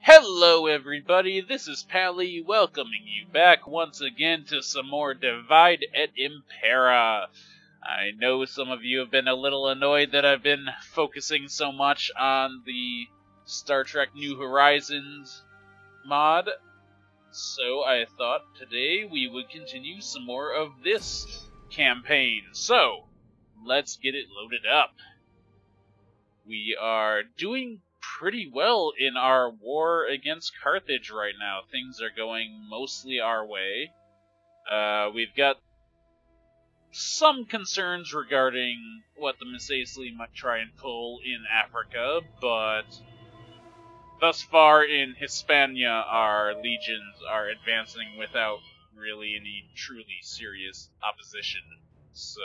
Hello everybody, this is Pally welcoming you back once again to some more Divide et Impera. I know some of you have been a little annoyed that I've been focusing so much on the Star Trek New Horizons mod, so I thought today we would continue some more of this campaign. So, let's get it loaded up. We are doing pretty well in our war against Carthage right now. Things are going mostly our way. We've got some concerns regarding what the decisively might try and pull in Africa, but thus far in Hispania our legions are advancing without really any truly serious opposition. So,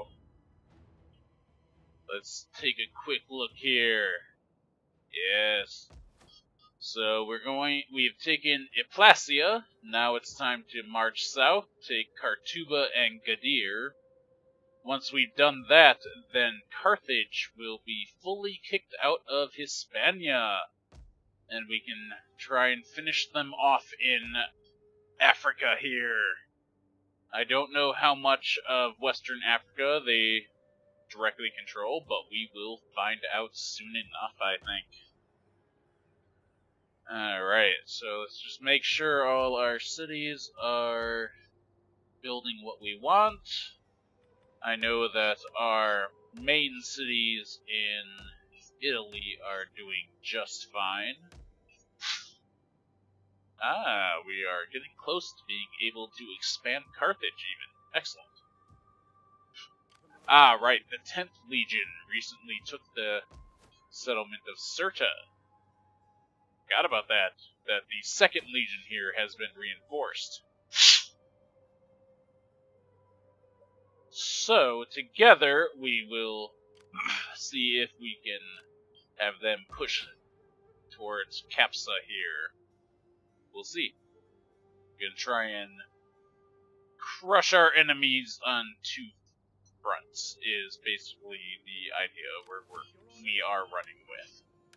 let's take a quick look here. Yes. So we've taken Iplasia. Now it's time to march south, take Kartuba and Gadir. Once we've done that, then Carthage will be fully kicked out of Hispania. And we can try and finish them off in Africa here. I don't know how much of Western Africa they directly control, but we will find out soon enough, I think. Alright, so let's just make sure all our cities are building what we want. I know that our main cities in Italy are doing just fine. We are getting close to being able to expand Carthage even. Excellent. Right, the 10th Legion recently took the settlement of Cirta. Forgot about that the 2nd Legion here has been reinforced. So, together, we will see if we can have them push towards Capsa here. We'll see. We're gonna try and crush our enemies on two fronts, is basically the idea we are running with.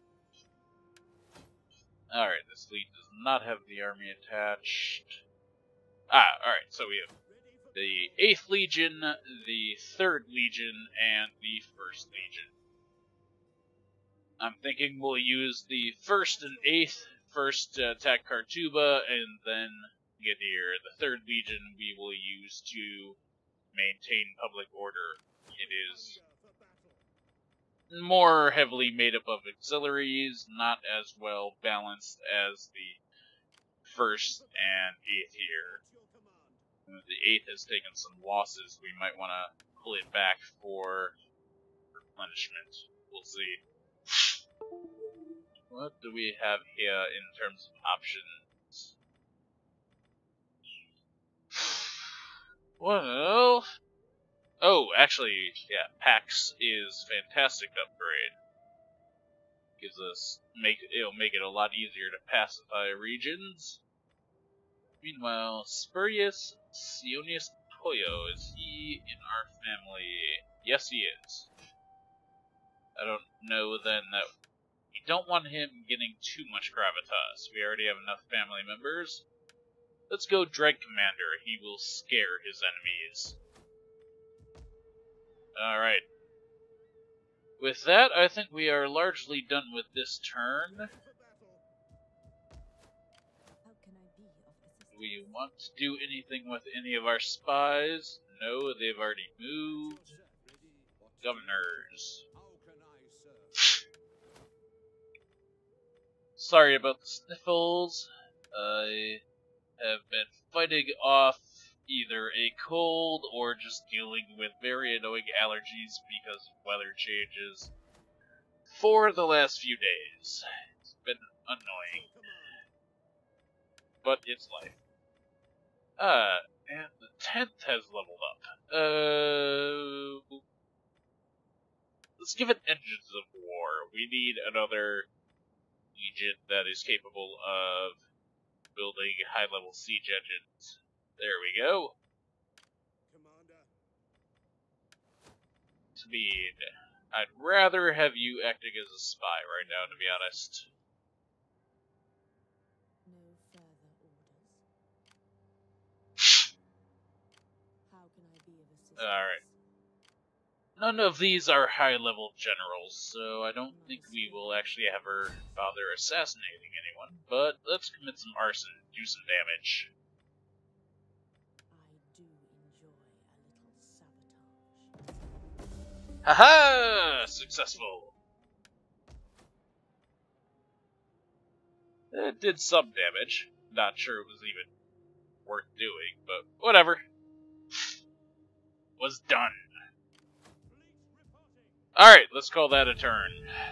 Alright, this fleet does not have the army attached. Alright, so we have the 8th Legion, the 3rd Legion, and the 1st Legion. I'm thinking we'll use the 1st and 8th first to attack Kartuba, and then Gadir. The 3rd Legion we will use to maintain public order. It is more heavily made up of auxiliaries, not as well balanced as the 1st and 8th here. The 8th has taken some losses. We might want to pull it back for replenishment. We'll see. What do we have here in terms of options? Well, oh, actually, yeah, Pax is fantastic upgrade. It'll make it a lot easier to pacify regions. Meanwhile, Spurius Sionius Poyo, is he in our family? Yes, he is. I don't know then that we don't want him getting too much gravitas. We already have enough family members. Let's go Dread Commander. He will scare his enemies. Alright. With that, I think we are largely done with this turn. Do we want to do anything with any of our spies? No, they've already moved. Governors. Sorry about the sniffles. I have been fighting off either a cold or just dealing with very annoying allergies because of weather changes for the last few days. It's been annoying. But it's life. And the 10th has leveled up. Let's give it Engines of War. We need another Legion that is capable of building high-level siege engines. There we go. Speed. I'd rather have you acting as a spy right now, to be honest. Alright. None of these are high-level generals, so I don't think we will actually ever bother assassinating anyone, but let's commit some arson and do some damage. I do enjoy a little sabotage. Haha! Successful! It did some damage. Not sure it was even worth doing, but whatever. Was done. Alright, let's call that a turn.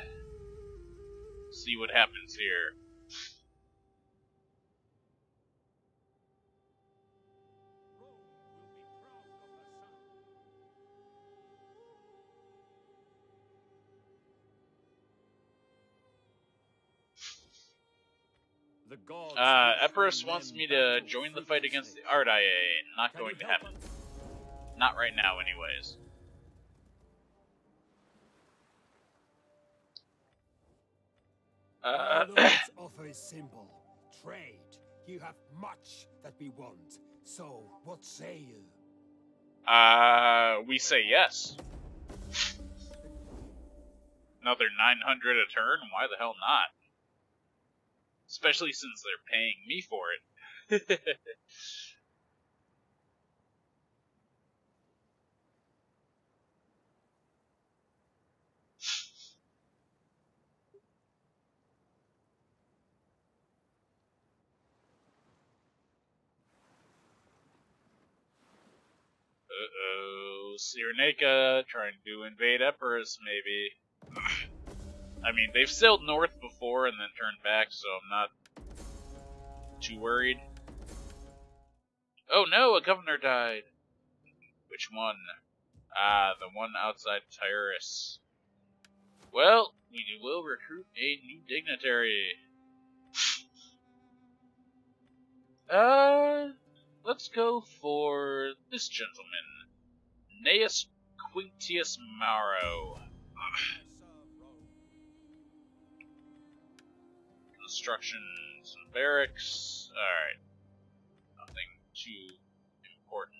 See what happens here. Epirus wants me to join the fight against the Ardae. Not going to happen. Not right now, anyways. Our lords offer a symbol. Trade. You have much that we want. So, what say you? We say yes. Another 900 a turn? Why the hell not? Especially since they're paying me for it. Uh-oh, Cyrenaica trying to invade Epirus, maybe. I mean, they've sailed north before and then turned back, so I'm not too worried. Oh no, a governor died. Which one? Ah, the one outside Tyrus. Well, we will recruit a new dignitary. Let's go for this gentleman. Gnaeus Quintius Mauro. Constructions and barracks. Alright. Nothing too important.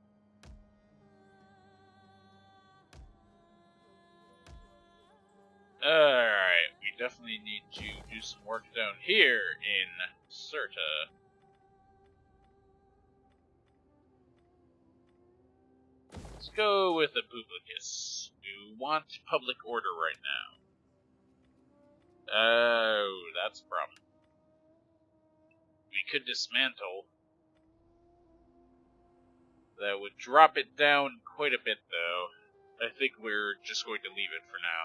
Alright, we definitely need to do some work down here in Cirta. Let's go with the Publicus, who want public order right now. Oh, that's a problem. We could dismantle. That would drop it down quite a bit, though. I think we're just going to leave it for now.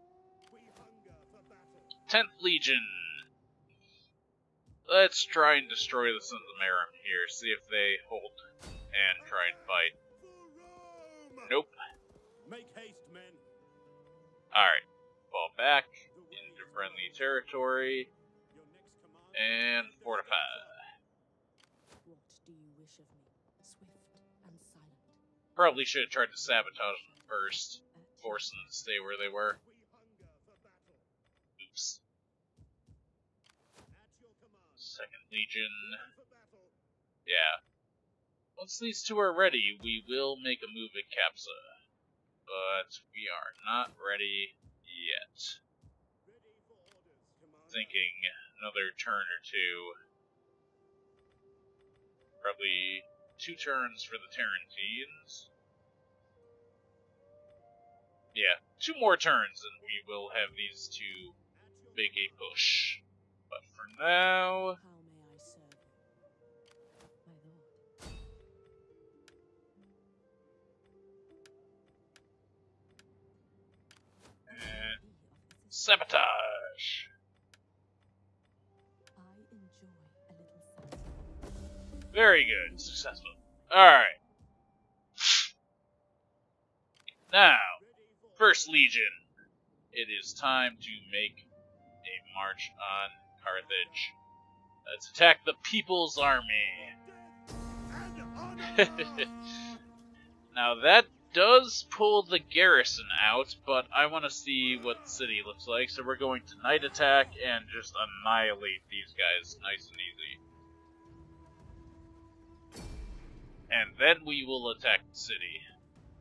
10th Legion. Let's try and destroy the Sons of Merim here, see if they hold and try and fight. Nope. Make haste, men. Alright. Fall back into friendly territory and fortify. What do you wish of me? Swift and silent. Probably should have tried to sabotage them first, force them to stay where they were. Oops. 2nd Legion. Yeah. Once these two are ready, we will make a move at Capsa. But we are not ready yet. Thinking another turn or two. Probably 2 turns for the Tarantines. Yeah, 2 more turns and we will have these two make a push. But for now... How may I serve you? My lord. Sabotage! I enjoy a little sabotage. Very good, successful. Alright. Now, 1st Legion. It is time to make a march on Carthage. Let's attack the People's Army. Now that does pull the garrison out, but I want to see what the city looks like, so we're going to night attack and just annihilate these guys nice and easy. And then we will attack the city.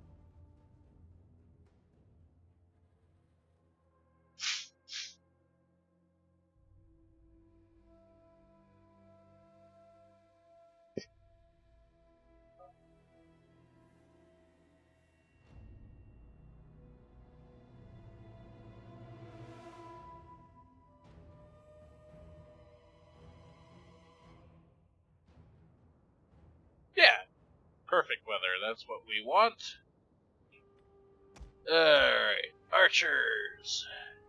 perfect weather. That's what we want. Alright, archers.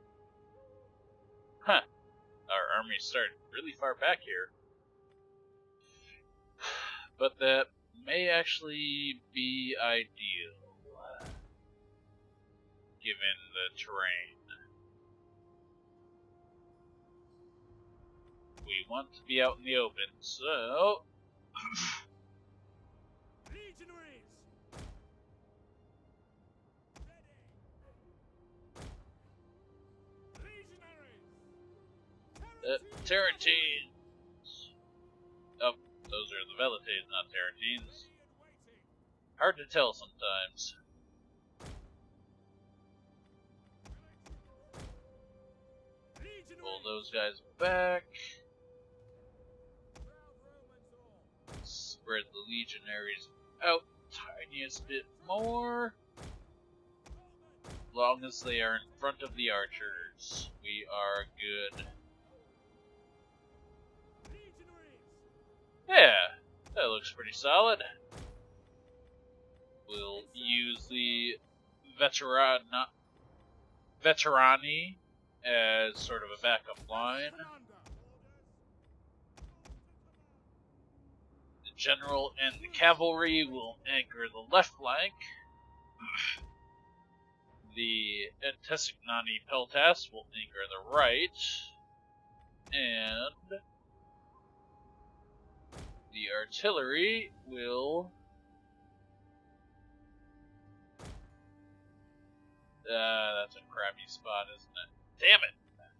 Huh. Our army started really far back here. But that may actually be ideal, given the terrain. We want to be out in the open, so... Tarantines! Oh, those are the Veletates, not Tarantines. Hard to tell sometimes. Pull those guys back. Spread the legionaries out tiniest bit more. As long as they are in front of the archers, we are good. Yeah, that looks pretty solid. We'll use the veterani as sort of a backup line. The general and the cavalry will anchor the left flank. The Antesignani Peltas will anchor the right. And the artillery will... that's a crappy spot, isn't it? Damn it!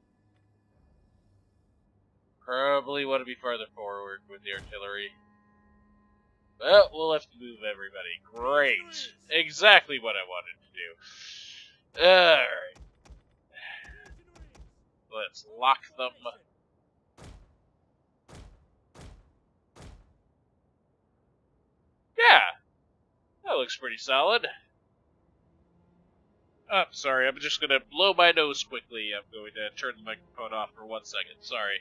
Probably want to be farther forward with the artillery. Well, we'll have to move everybody. Great! Exactly what I wanted to do. Alright. Let's lock them. Yeah! That looks pretty solid. I'm sorry, I'm just gonna blow my nose quickly. I'm going to turn the microphone off for 1 second. Sorry.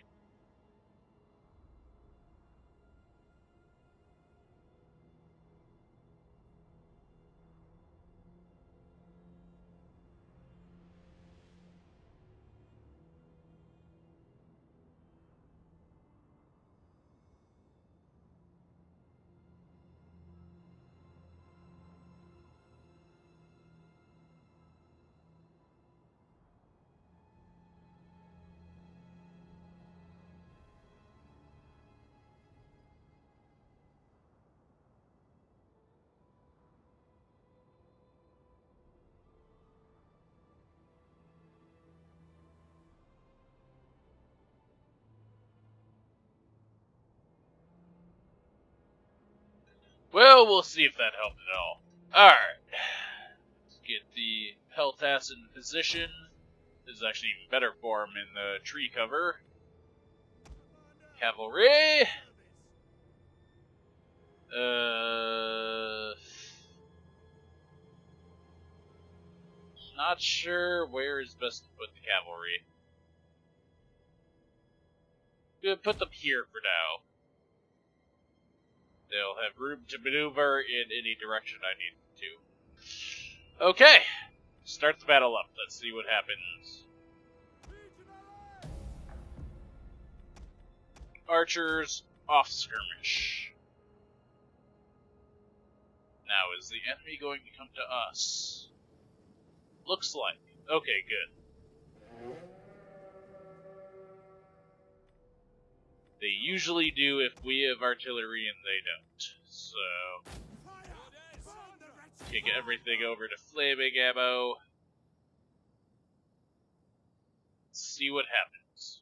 Well, we'll see if that helped at all. Alright. Let's get the Peltas in position. This is actually even better for him in the tree cover. Cavalry. Not sure where is best to put the cavalry. Gonna put them here for now. They'll have room to maneuver in any direction I need them to. Okay, start the battle up. Let's see what happens. Archers, off skirmish. Now, is the enemy going to come to us? Looks like. Okay, good. They usually do if we have artillery and they don't. So, kick everything over to flaming ammo. See what happens.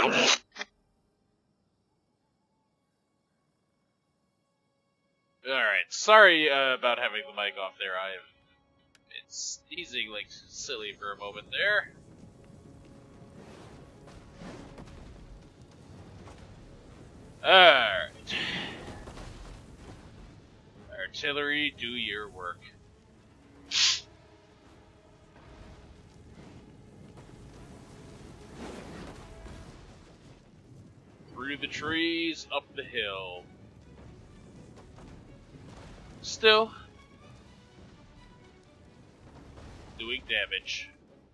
Alright, sorry about having the mic off there. It's sneezing like silly for a moment there. Alright. Artillery, do your work. Through the trees, up the hill. Still doing damage.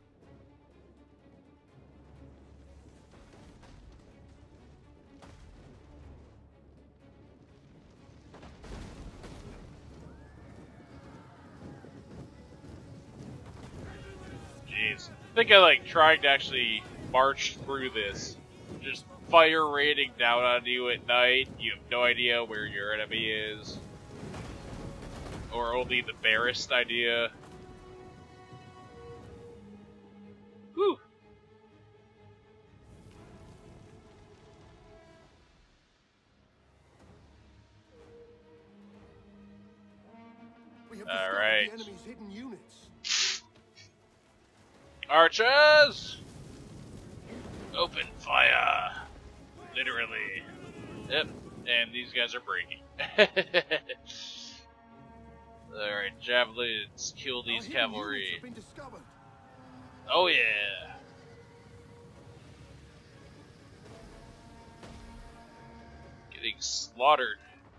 Jeez. I think I trying to actually march through this. Just fire raining down on you at night. You have no idea where your enemy is. Or only the barest idea. Whew. All right. The enemy's hidden units. Archers! Open fire! Literally. Yep, and these guys are breaking. Alright, javelins, kill these cavalry. Oh yeah! Getting slaughtered.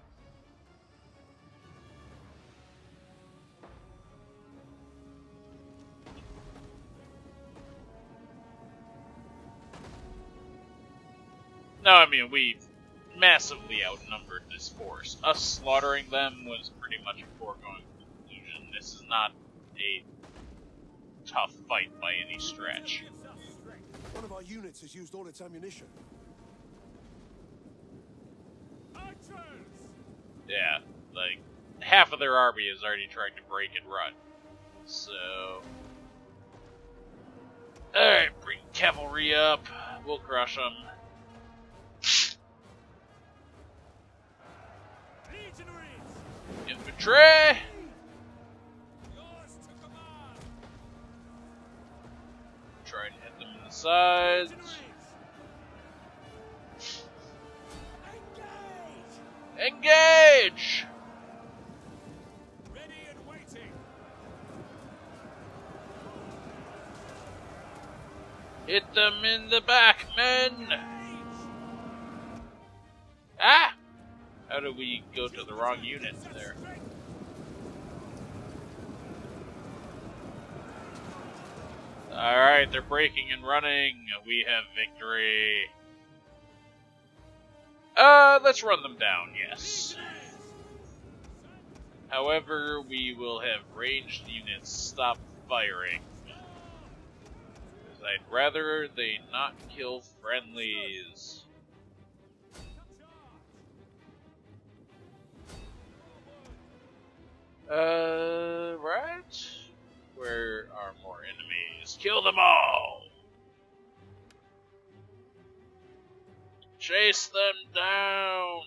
No, I mean, we massively outnumbered this force. Us slaughtering them was pretty much a foregone conclusion. This is not a tough fight by any stretch. One of our units has used all its ammunition. Yeah, half of their army is already trying to break and run. So... Alright, bring cavalry up. We'll crush them. Infantry! Try to hit them in the sides. Engage! Ready and waiting. Hit them in the back, men! Ah! How do we go to the wrong unit there? Alright, they're breaking and running. We have victory. Let's run them down, yes. However, we will have ranged units stop firing. Because I'd rather they not kill friendlies. Right? Where are more enemies? Kill them all! Chase them down!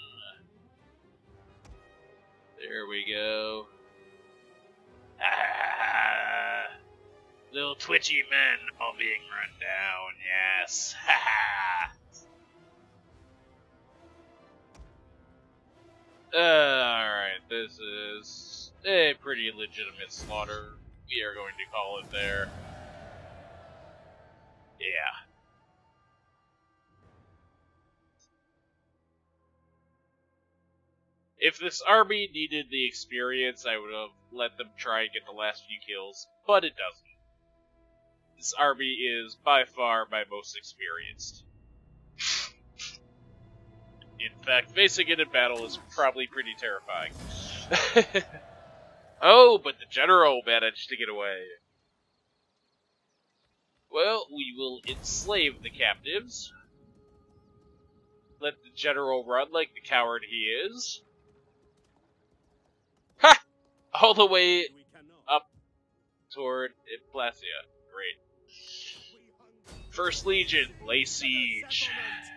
There we go. Ah! Little twitchy men all being run down, yes. Ha ha! Alright, this is a pretty legitimate slaughter. We are going to call it there. Yeah. If this army needed the experience, I would have let them try and get the last few kills, but it doesn't. This army is by far my most experienced. In fact, facing it in battle is probably pretty terrifying. Oh, but the general managed to get away. Well, we will enslave the captives. Let the general run like the coward he is. Ha! All the way up toward Implasia. Great. First Legion, lay siege.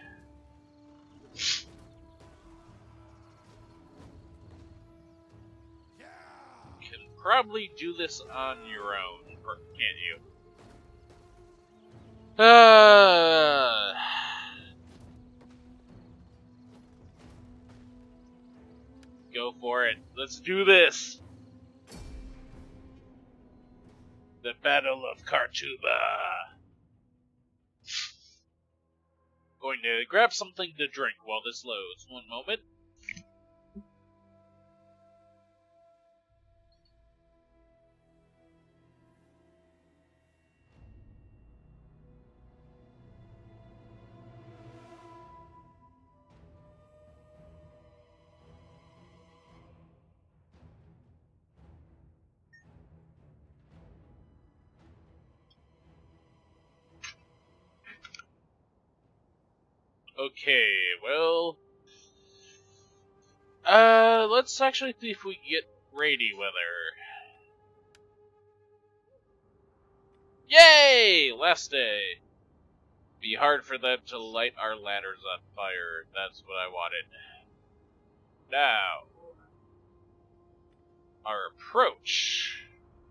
Can probably do this on your own, can't you? Go for it. Let's do this. The Battle of Khartuba. Going to grab something to drink while this loads. One moment. Okay, well... let's actually see if we can get rainy weather. Yay! Last day! Be hard for them to light our ladders on fire. That's what I wanted. Now... our approach.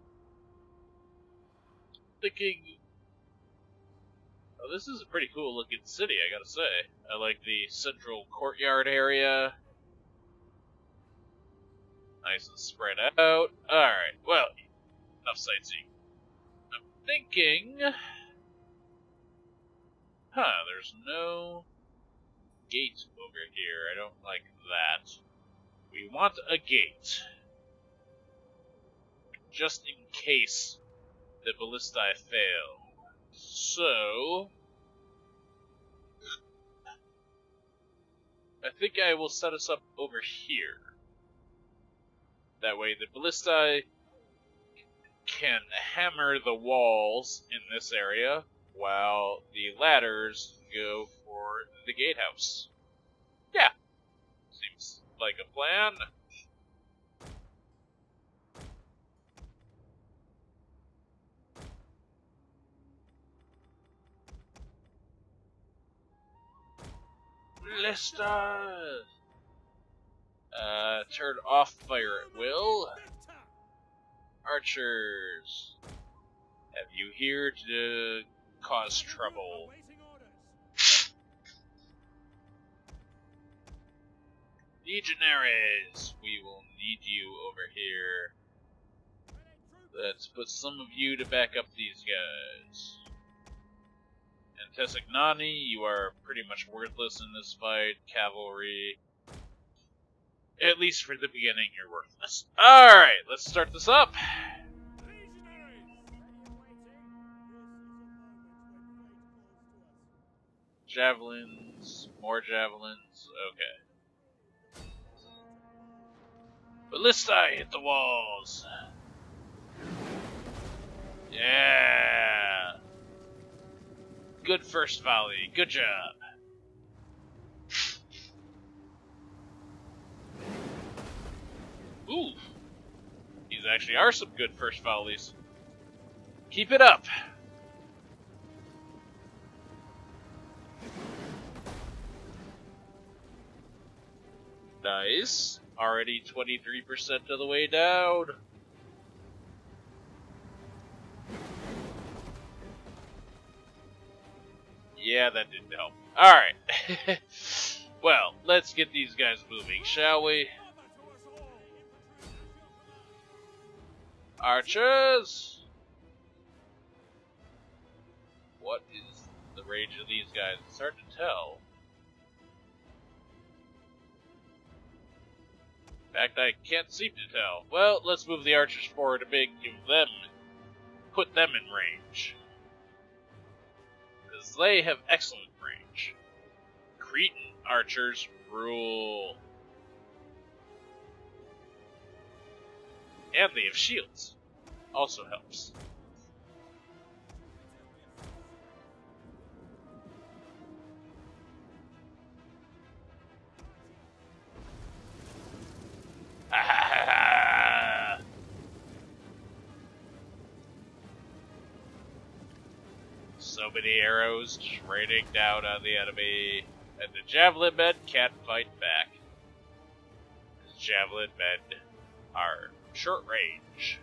Thinking... oh, this is a pretty cool looking city, I gotta say. I like the central courtyard area. Nice and spread out. Alright, well, enough sightseeing. I'm thinking... there's no gate over here. I don't like that. We want a gate. Just in case the ballistae fail. So... I think I will set us up over here. That way the ballistae can hammer the walls in this area, while the ladders go for the gatehouse. Yeah, seems like a plan. Ballista! Turn off fire at will. Archers, have you here to cause trouble? Legionaries, we will need you over here. Let's put some of you to back up these guys. And Tessignani, you are pretty much worthless in this fight. Cavalry, at least for the beginning, you're worthless. Alright, let's start this up. Javelins, more javelins, okay. Ballistae, hit the walls. Yeah. Good first volley, good job. Ooh. These actually are some good first volleys. Keep it up. Nice. Already 23% of the way down. Yeah, that didn't help. Alright. Well, let's get these guys moving, shall we? Archers! What is the range of these guys? It's hard to tell. In fact, I can't seem to tell. Well, let's move the archers forward a bit, put them in range. Because they have excellent range. Cretan archers rule. And they have shields. Also helps. So many arrows just raining down on the enemy, and the javelin men can't fight back. The javelin men are short range.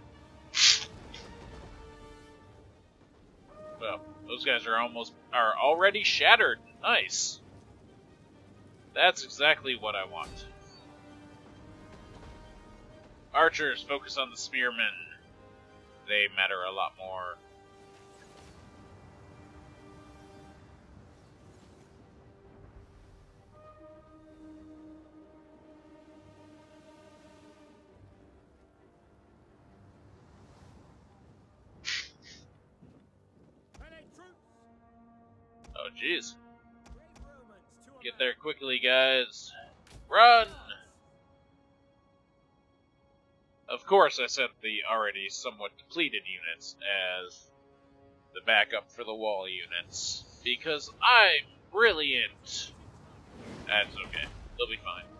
Well, those guys are already shattered. Nice. That's exactly what I want. Archers, focus on the spearmen. They matter a lot more. Oh, jeez. Get there quickly, guys. Run! Of course, I sent the already somewhat depleted units as the backup for the wall units, because I'm brilliant. That's okay. They'll be fine.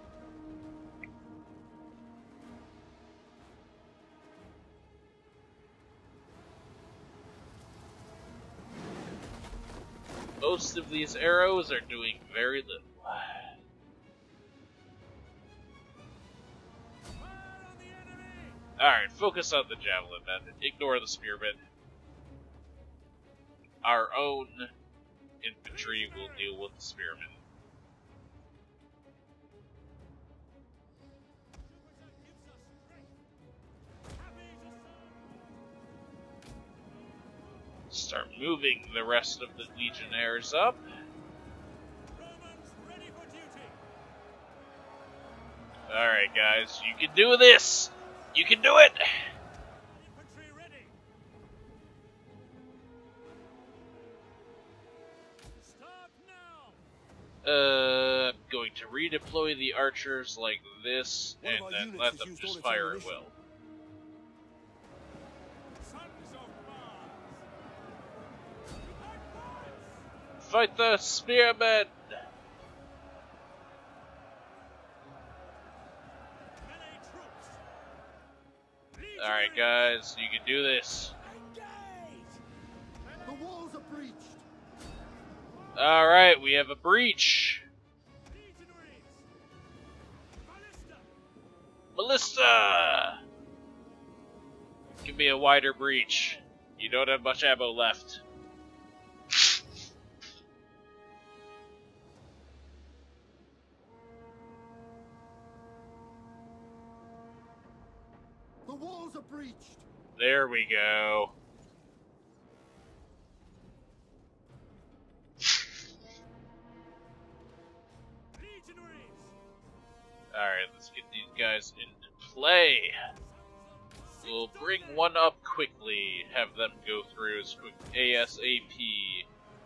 Most of these arrows are doing very little. Alright, focus on the javelin men. Ignore the spearmen. Our own infantry will deal with the spearmen. Start moving the rest of the legionnaires up. Alright guys, you can do this! You can do it! I'm going to redeploy the archers like this, and then let them just fire at will. Fight the spearmen! Alright guys, you can do this. The walls are breached. Alright, we have a breach. Ballista! Give me a wider breach. You don't have much ammo left. The walls are breached. There we go. Alright, let's get these guys into play. We'll bring one up quickly, have them go through as quick ASAP.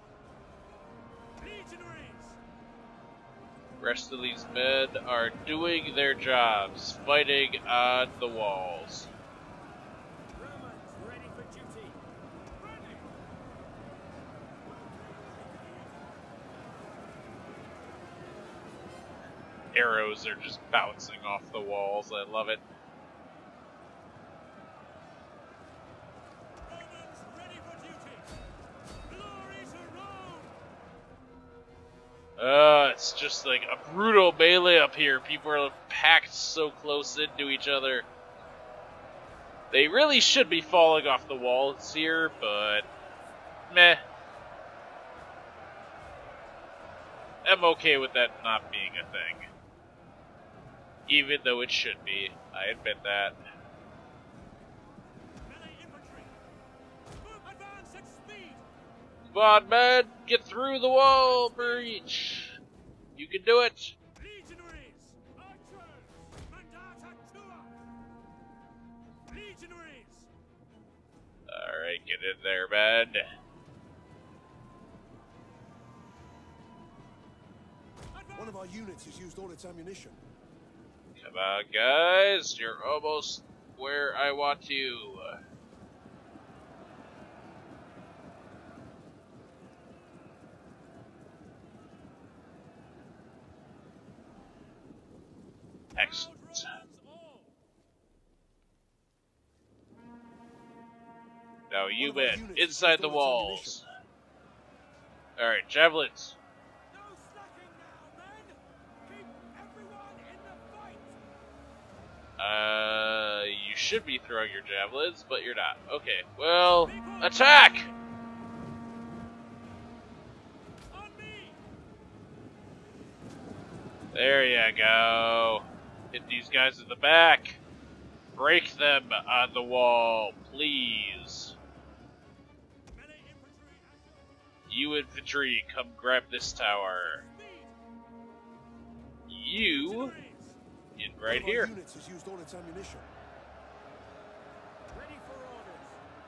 Rest of these men are doing their jobs, fighting on the walls. Arrows are just bouncing off the walls. I love it. It's just like a brutal melee up here. People are packed so close into each other. They really should be falling off the walls here, but meh. I'm okay with that not being a thing. Even though it should be. I admit that. Come on, man! Get through the wall breach! You can do it! Alright, get in there, man. One of our units has used all its ammunition. Come on, guys. You're almost where I want you. Excellent. Now you men, inside the walls. Alright, javelins. No slacking now, men! Keep everyone in the fight! You should be throwing your javelins, but you're not. Okay, well, attack! On me! There you go. Hit these guys in the back. Break them on the wall, please. You infantry, come grab this tower. You get right here. Units has used all its ammunition. Ready for orders.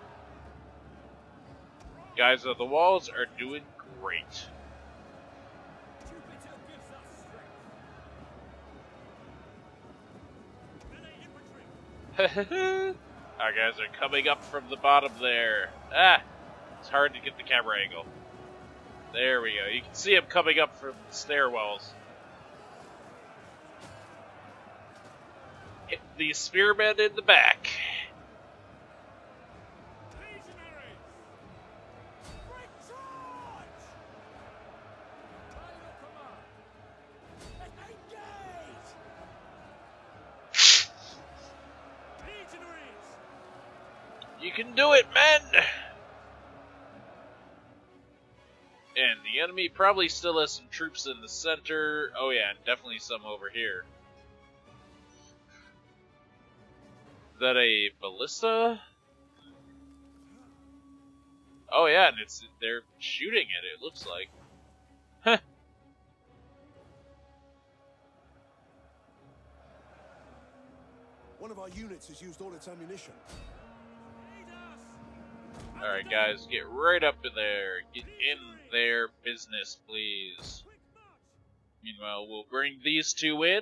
Guys on the walls are doing great. Jupiter gives us strength. Melee infantry. Our guys are coming up from the bottom there. Ah, it's hard to get the camera angle. There we go. You can see them coming up from the stairwells. Hit these spearmen in the back. Legionaries. Break charge. By your command. Engage. Legionaries. You can do it, men! And the enemy probably still has some troops in the center. Oh yeah, and definitely some over here. Is that a ballista? Oh yeah, and they're shooting it looks like. Huh. One of our units has used all its ammunition. Alright guys, get right up in there. Get in their business, please. Meanwhile, we'll bring these two in.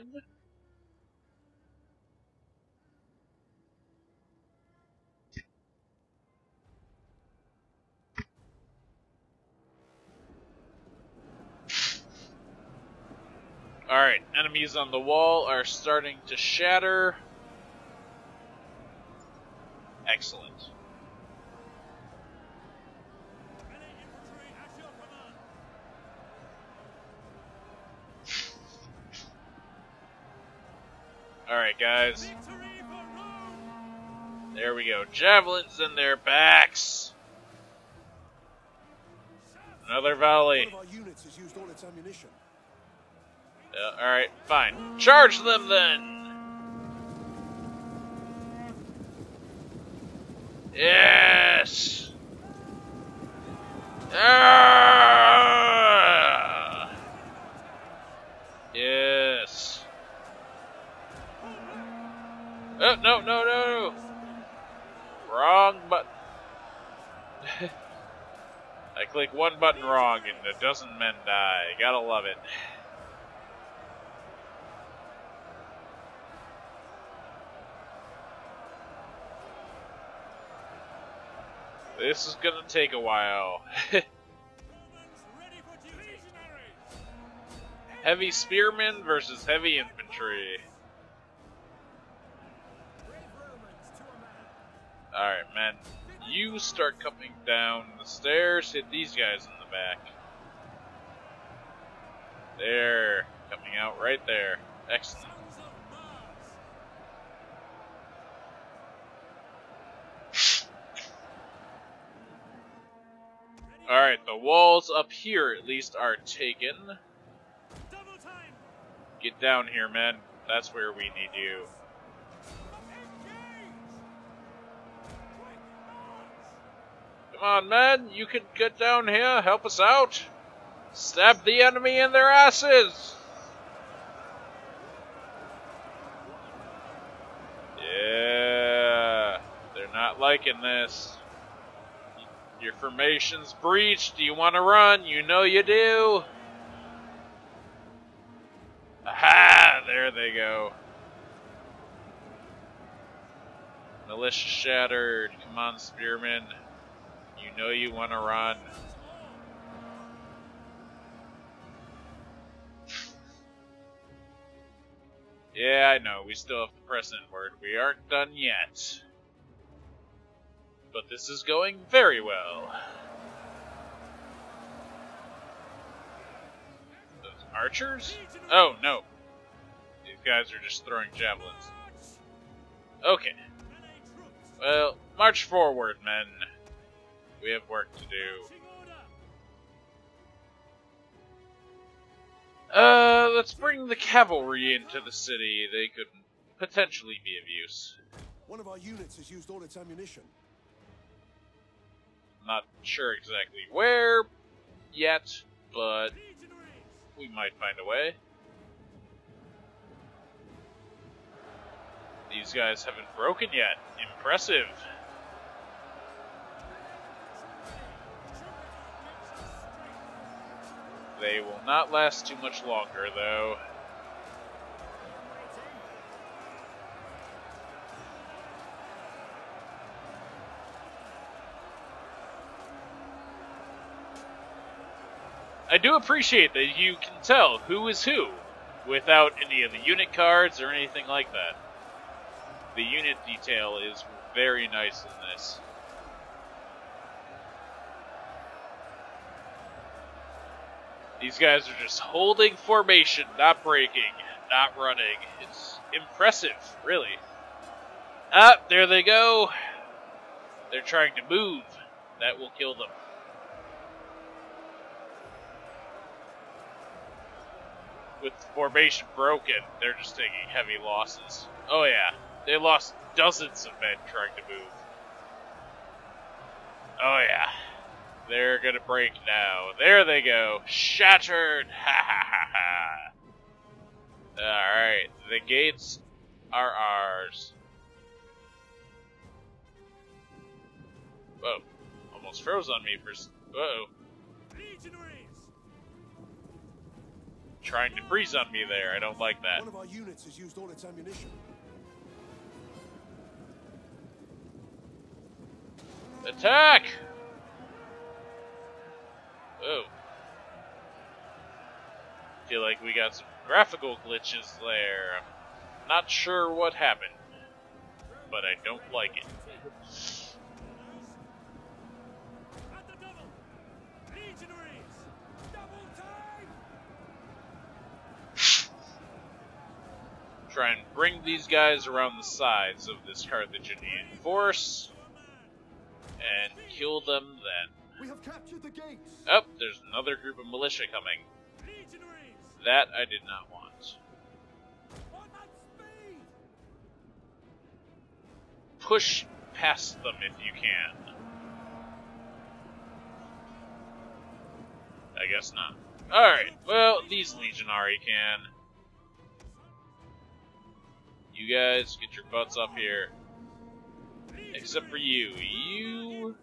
Alright, enemies on the wall are starting to shatter. Excellent. Alright, guys. There we go. Javelins in their backs. Another volley. One of our units has used all its ammunition. Alright, fine. Charge them then! Yes! Ah! Yes. Oh, no. Wrong button. I click one button wrong and a dozen men die. Gotta love it. This is gonna take a while. Heavy spearmen versus heavy infantry. Alright, men. You start coming down the stairs, hit these guys in the back. There. Coming out right there. Excellent. Alright, the walls up here at least are taken. Get down here, men. That's where we need you. Come on, men. You can get down here. Help us out. Stab the enemy in their asses. Yeah. They're not liking this. Your formation's breached. Do you want to run? You know you do. Aha! There they go. Militia shattered. Come on, spearmen. You know you want to run. Yeah, I know. We still have to press inward. We aren't done yet. But this is going very well. Archers? Oh, no. These guys are just throwing javelins. Okay. Well, march forward, men. We have work to do. Let's bring the cavalry into the city. They could potentially be of use. One of our units has used all its ammunition. Not sure exactly where yet, but we might find a way. These guys haven't broken yet. Impressive. They will not last too much longer, though. I do appreciate that you can tell who is who without any of the unit cards or anything like that. The unit detail is very nice in this. These guys are just holding formation, not breaking, not running. It's impressive, really. Ah, there they go. They're trying to move. That will kill them. With formation broken, they're just taking heavy losses. Oh yeah, they lost dozens of men trying to move. Oh yeah, they're gonna break now. There they go, shattered. Ha ha ha ha. All right, the gates are ours. Whoa, almost froze on me for. Uh-oh. Trying to freeze on me there. I don't like that. One of our units has used all its ammunition. Attack! Oh. Feel like we got some graphical glitches there. I'm not sure what happened, but I don't like it. Try and bring these guys around the sides of this Carthaginian force and kill them then. We have captured the gates. Oh, there's another group of militia coming. That I did not want. Push past them if you can. I guess not. Alright, well, these Legionary can. You guys, get your butts up here. Except for you. You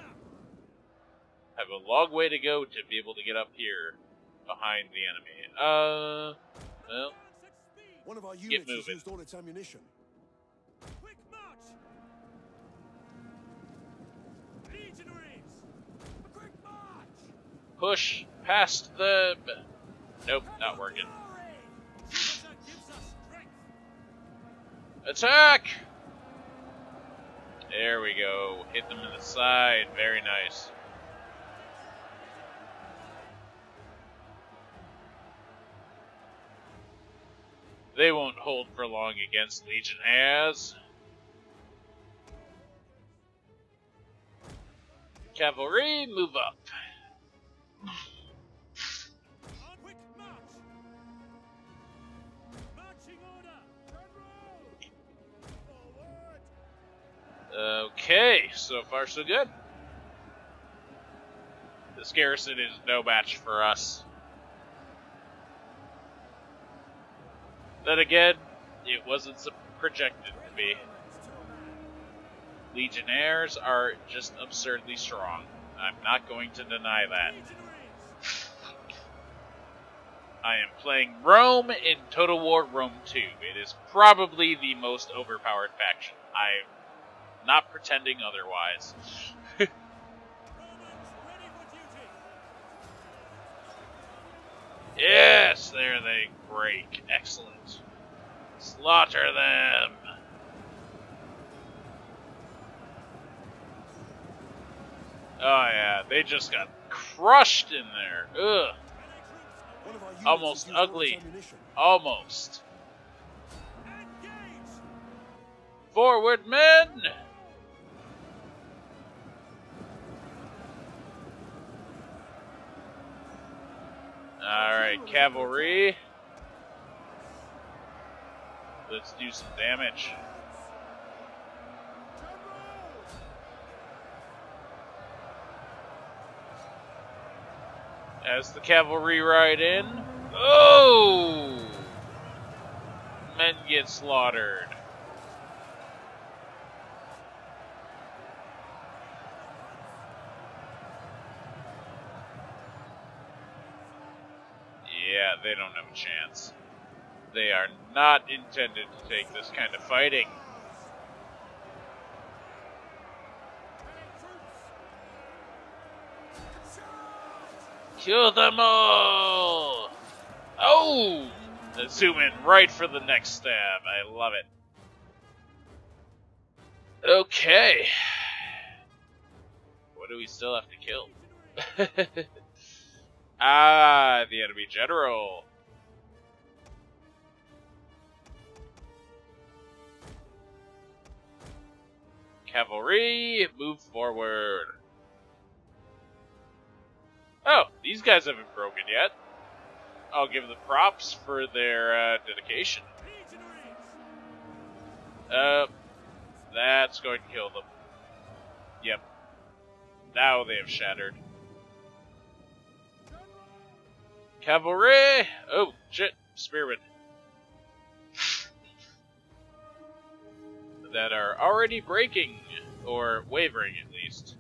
have a long way to go to be able to get up here behind the enemy. Well, one of our get units has moving. used all its ammunition. Quick march! Legionaries! A quick march! Push past them. Nope, not working. Attack! There we go. Hit them in the side. Very nice. They won't hold for long against Legionnaires. Cavalry, move up. Quick march! Marching order! Okay, so far so good. This garrison is no match for us. Then again, it wasn't projected to be. Legionnaires are just absurdly strong. I'm not going to deny that. I am playing Rome in Total War Rome 2. It is probably the most overpowered faction. I'm not pretending otherwise. Yes, there they break. Excellent. Slaughter them. Oh yeah, they just got crushed in there. Ugh. One of our Almost use all ugly. its ammunition. Almost. Engage! Forward, men! Alright, cavalry. Let's do some damage. As the cavalry ride in. Oh! Men get slaughtered. Yeah, they don't have a chance. They are not intended to take this kind of fighting. Kill them all! Oh! Let's zoom in right for the next stab. I love it. Okay. What do we still have to kill? Ah, the enemy general. Cavalry, move forward. Oh, these guys haven't broken yet. I'll give them props for their dedication. That's going to kill them. Yep. Now they have shattered. Cavalry! Oh, shit. Spearmen. That are already breaking. Or wavering, at least.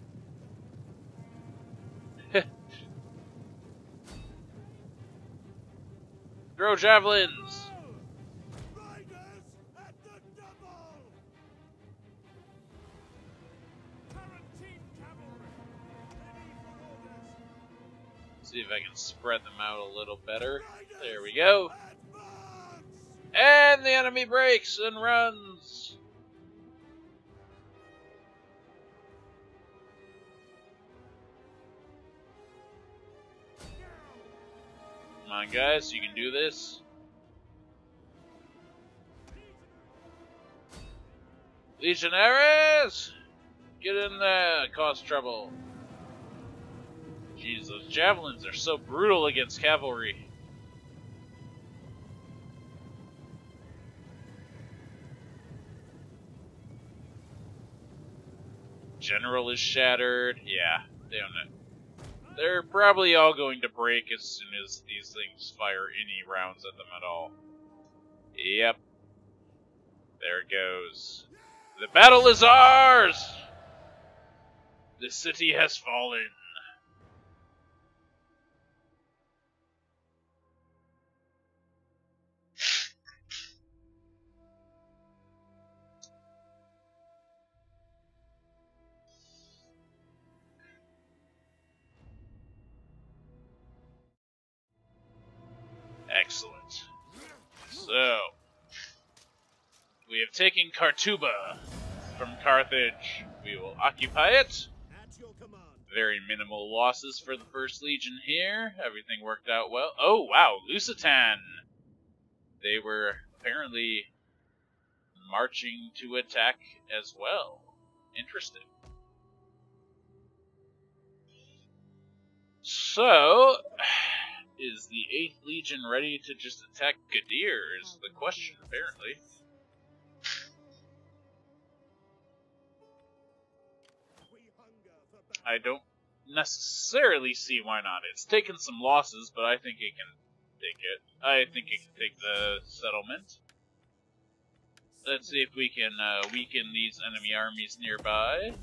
Throw javelins! Riders at the double! Tarantine cavalry, ready for orders. See if I can spread them out a little better. There we go. And the enemy breaks and runs. Come on, guys, you can do this. Legionaries! Get in there, cause trouble. Jeez, those javelins are so brutal against cavalry. General is shattered. Yeah, they don't know. They're probably all going to break as soon as these things fire any rounds at them at all. Yep. There it goes. The battle is ours! The city has fallen. Excellent. So, we have taken Cartuba from Carthage. We will occupy it. At your command. Very minimal losses for the First Legion here. Everything worked out well. Oh, wow, Lusitania! They were apparently marching to attack as well. Interesting. So, is the 8th Legion ready to just attack Gadir is the question, apparently. I don't necessarily see why not. It's taken some losses, but I think it can take it. I think it can take the settlement. Let's see if we can weaken these enemy armies nearby.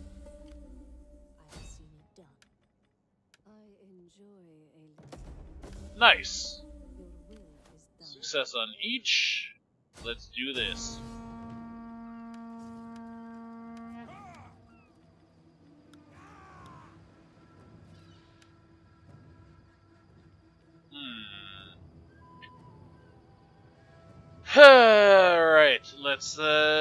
I've seen it done. I enjoy a Nice. Your will is done. Success on each. Let's do this. Alright, let's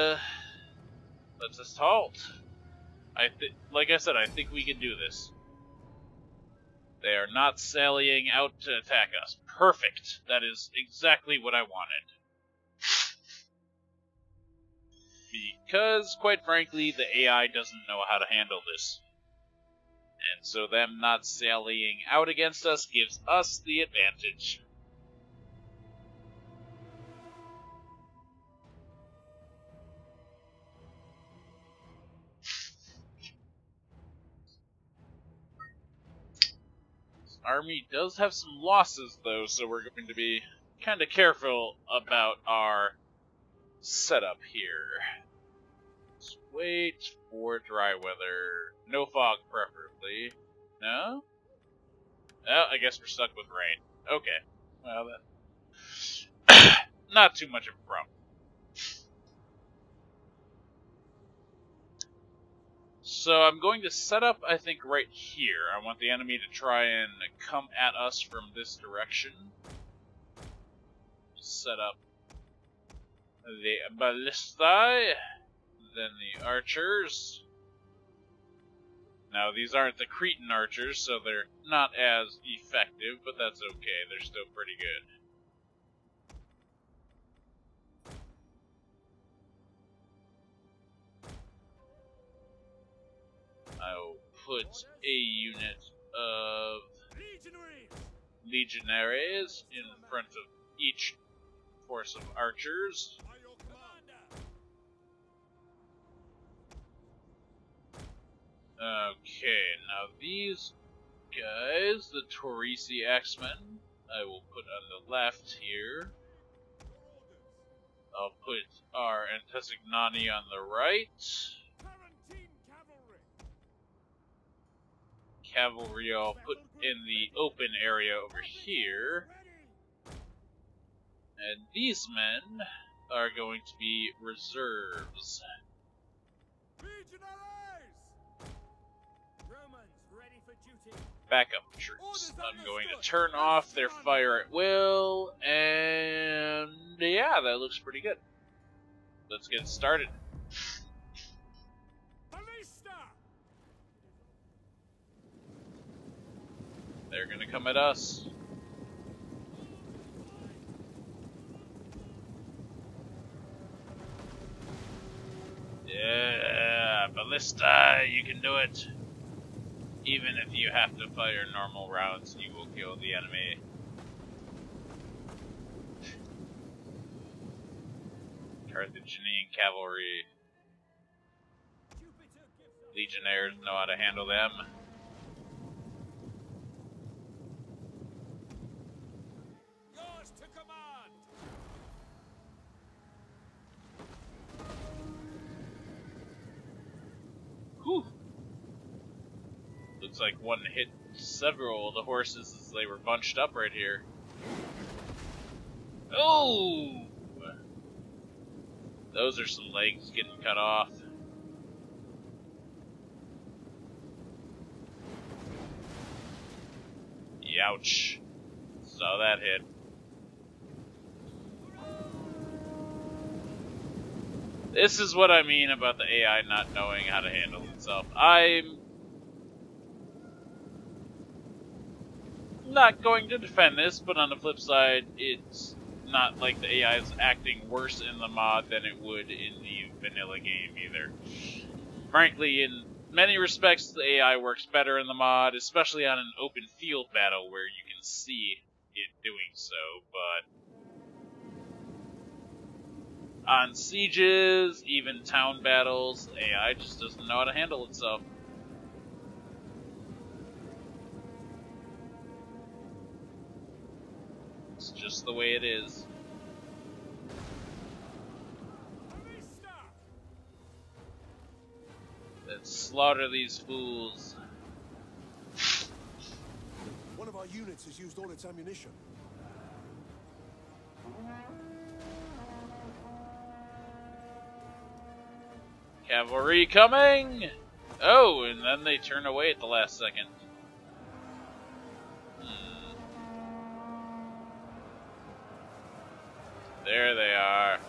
just halt. Like I said, I think we can do this. They are not sallying out to attack us. Perfect. That is exactly what I wanted. Because, quite frankly, the AI doesn't know how to handle this. And so them not sallying out against us gives us the advantage. This army does have some losses, though, so we're going to be kind of careful about our setup here. Let's wait for dry weather. No fog, preferably. No? Oh, I guess we're stuck with rain. Okay. Well, then. Not too much of a problem. So I'm going to set up, I think, right here. I want the enemy to try and come at us from this direction. Set up the ballistae, then the archers. Now, these aren't the Cretan archers, so they're not as effective, but that's okay. They're still pretty good. I'll put a unit of legionaries in front of each force of archers. Okay, now these guys, the Torisi X-Men, I will put on the left here. I'll put our Antesignani on the right. Cavalry I'll put in the open area over here. And these men are going to be reserves. Backup troops. I'm going to turn off their fire at will, and yeah, that looks pretty good. Let's get started. They're gonna come at us. Yeah, ballista, you can do it. Even if you have to fire normal rounds, you will kill the enemy. Carthaginian cavalry. Legionnaires know how to handle them. Yours to command. Whew. Looks like one hit several of the horses as they were bunched up right here. Oh! Those are some legs getting cut off. Youch. Saw that hit. This is what I mean about the AI not knowing how to handle itself. I'm not going to defend this, but on the flip side, it's not like the AI is acting worse in the mod than it would in the vanilla game either. Frankly, in many respects, the AI works better in the mod, especially on an open field battle where you can see it doing so, but on sieges, even town battles, the AI just doesn't know how to handle itself. It's just the way it is. Let's slaughter these fools. One of our units has used all its ammunition. Cavalry coming! Oh, and then they turn away at the last second. There they are.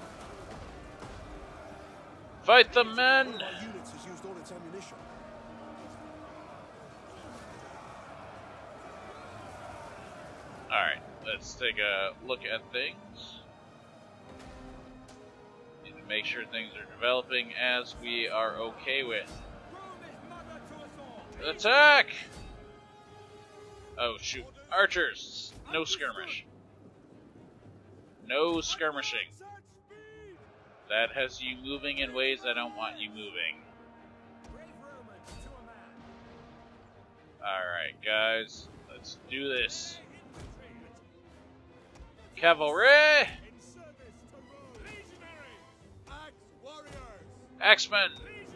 Fight the men! One of our units has used all its ammunition. Alright, let's take a look at things. Need to make sure things are developing as we are okay with. Attack! Oh shoot. Archers! No skirmish. No skirmishing. That has you moving in ways I don't want you moving. Alright guys, let's do this. Cavalry! Axemen!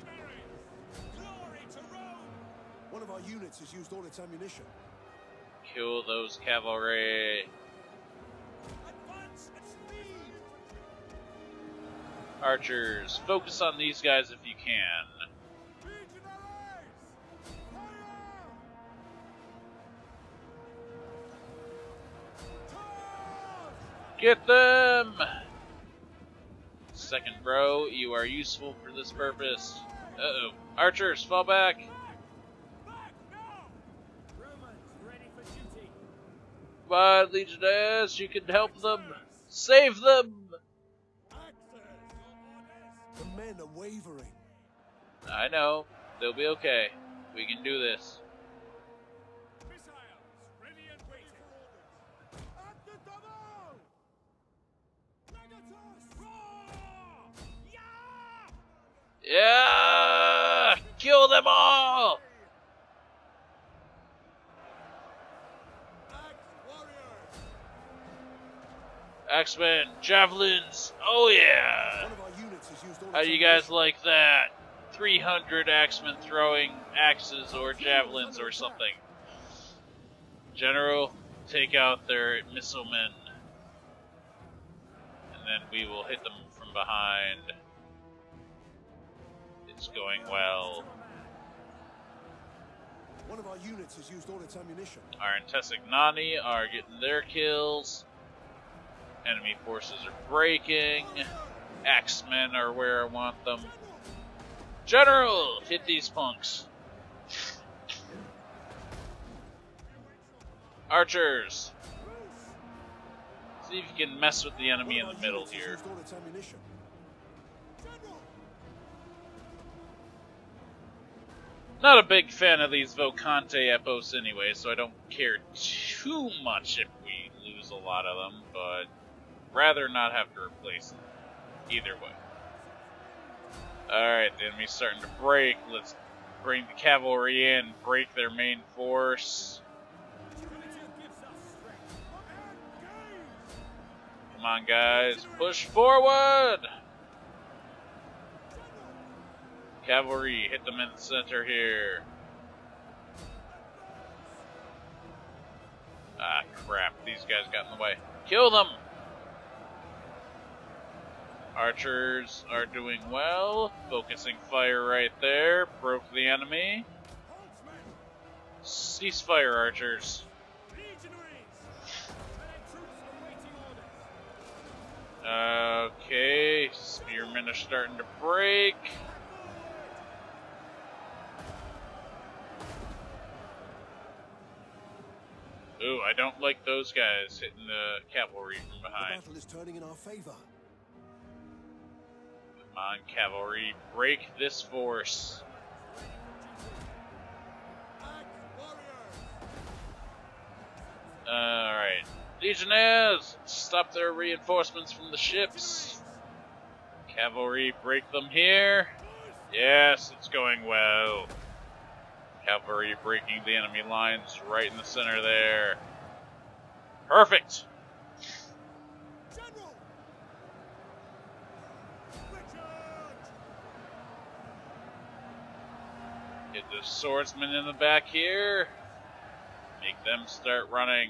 One of our units has used all its ammunition. Kill those cavalry. Archers, focus on these guys if you can. Get them! Second row, you are useful for this purpose. Uh-oh. Archers, fall back! Come on, Legionnaires, you can help them! Save them! The men are wavering. I know. They'll be okay. We can do this. Yeah! Kill them all! Axemen, javelins, oh yeah! How do you guys like that? 300 axemen throwing axes or javelins or something. General, take out their missile men. And then we will hit them from behind. It's going well. One of our units has used all its ammunition. Our Intesignani are getting their kills. Enemy forces are breaking. Axemen are where I want them. General! Hit these punks. Archers! See if you can mess with the enemy in the middle here. Not a big fan of these Vocante epos anyway, so I don't care too much if we lose a lot of them, but rather not have to replace them. Either way. Alright, the enemy's starting to break. Let's bring the cavalry in, break their main force. Come on, guys. Push forward! Cavalry, hit them in the center here. Ah, crap. These guys got in the way. Kill them! Archers are doing well. Focusing fire right there. Broke the enemy. Ceasefire, archers. Okay, spearmen are starting to break. Ooh, I don't like those guys hitting the cavalry from behind. The battle is turning in our favor. Come on, cavalry, break this force. Alright. Legionnaires, stop their reinforcements from the ships. Cavalry, break them here. Yes, it's going well. Cavalry breaking the enemy lines right in the center there. Perfect! Get the swordsmen in the back here. Make them start running.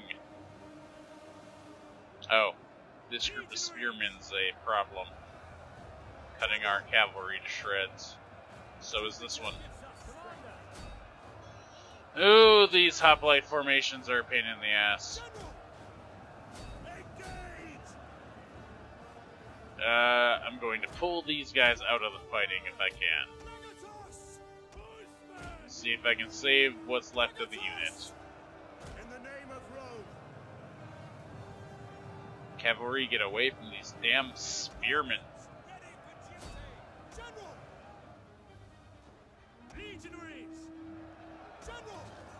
Oh, this group of spearmen's a problem. Cutting our cavalry to shreds. So is this one. Ooh, these hoplite formations are a pain in the ass. I'm going to pull these guys out of the fighting if I can. See if I can save what's left of the unit. cavalry get away from these damn spearmen. Ready for duty! General! Legionaries! General!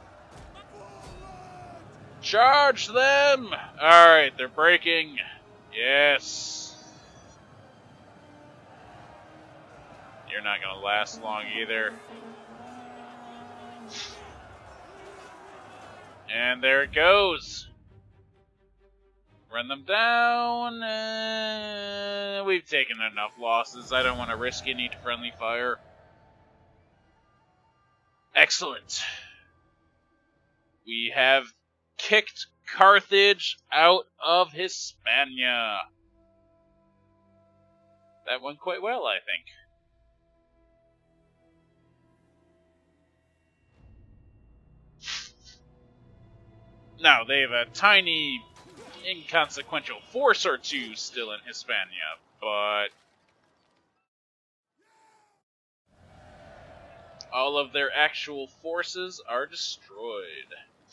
Forward! Charge them! Alright, they're breaking. Yes. You're not gonna last long either. And there it goes. Run them down. We've taken enough losses. I don't want to risk any friendly fire. Excellent. We have kicked Carthage out of Hispania. That went quite well, I think. Now, they have a tiny, inconsequential force or two still in Hispania, but all of their actual forces are destroyed.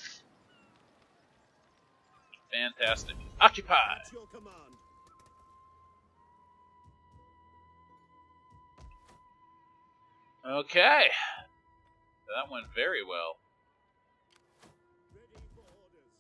Fantastic. Occupy! At your command. Okay. That went very well. Ready for orders.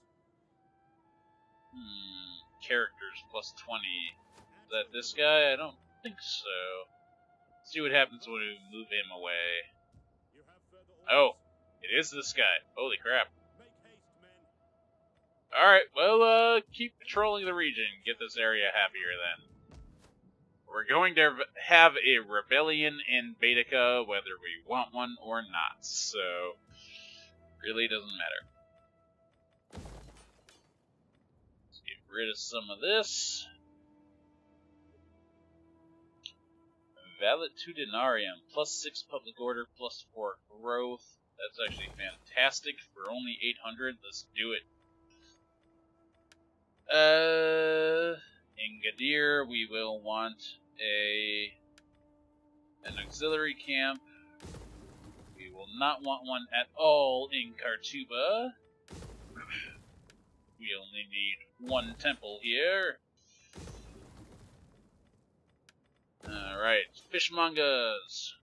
Characters plus 20. Is that this guy? I don't think so. Let's see what happens when we move him away. You have further orders. Oh, it is this guy. Holy crap. Make haste, men. Alright, well, keep patrolling the region. Get this area happier then. We're going to have a rebellion in Baetica, whether we want one or not, so really doesn't matter. Let's get rid of some of this. Valetudinarium, plus 6 public order, plus 4 growth. That's actually fantastic for only 800. Let's do it. In Gadir, we will want an auxiliary camp. We will not want one at all in Kartuba. We only need one temple here. Alright, fishmongas.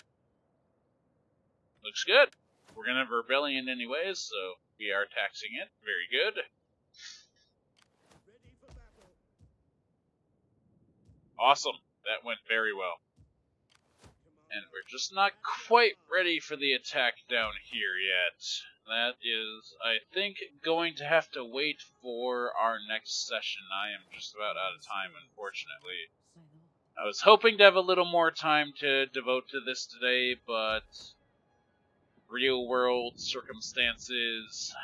Looks good. We're gonna have a rebellion anyways, so we are taxing it. Very good. Ready for battle. Awesome. That went very well. And we're just not quite ready for the attack down here yet. That is, I think, going to have to wait for our next session. I am just about out of time, unfortunately. I was hoping to have a little more time to devote to this today, but real-world circumstances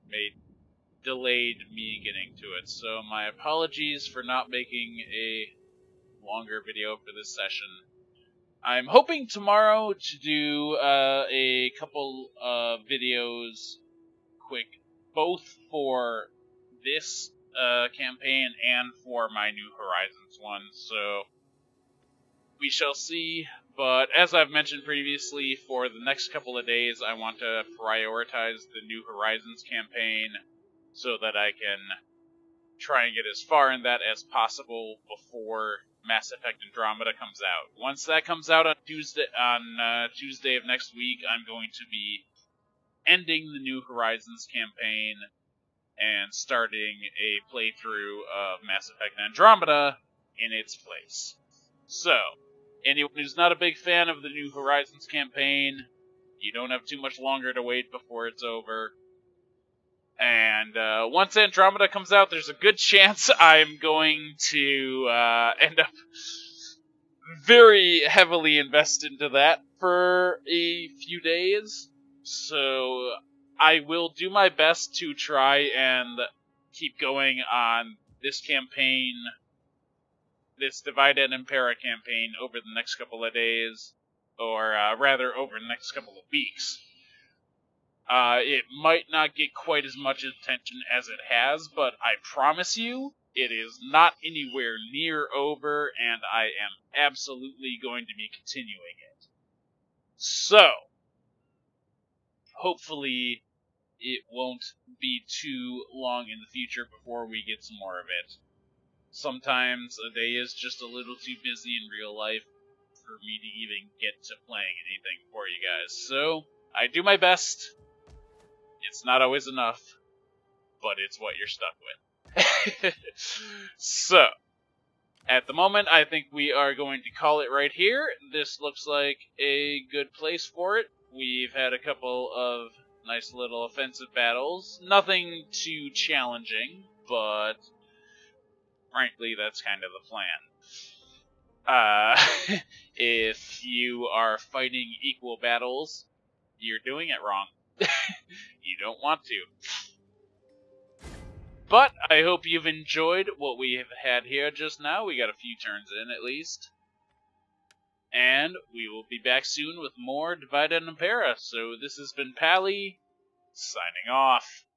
delayed me getting to it. So my apologies for not making a longer video for this session. I'm hoping tomorrow to do a couple of videos quick, both for this campaign and for my New Horizons one, so we shall see. But as I've mentioned previously, for the next couple of days I want to prioritize the New Horizons campaign so that I can try and get as far in that as possible before Mass Effect Andromeda comes out. Once that comes out on Tuesday of next week, I'm going to be ending the New Horizons campaign and starting a playthrough of Mass Effect Andromeda in its place. So, anyone who's not a big fan of the New Horizons campaign, you don't have too much longer to wait before it's over. And once Andromeda comes out, there's a good chance I'm going to end up very heavily invested into that for a few days. So I will do my best to try and keep going on this campaign, this Divide and Impera campaign, over the next couple of days, or rather over the next couple of weeks. It might not get quite as much attention as it has, but I promise you, it is not anywhere near over, and I am absolutely going to be continuing it. So, hopefully, it won't be too long in the future before we get some more of it. sometimes a day is just a little too busy in real life for me to even get to playing anything for you guys. So, I do my best. It's not always enough, but it's what you're stuck with. So, at the moment, I think we are going to call it right here. This looks like a good place for it. We've had a couple of nice little offensive battles. Nothing too challenging, but frankly, that's kind of the plan. If you are fighting equal battles, you're doing it wrong. You don't want to. But I hope you've enjoyed what we have had here just now. We got a few turns in, at least. And we will be back soon with more Divide and Impera. So this has been Pally, signing off.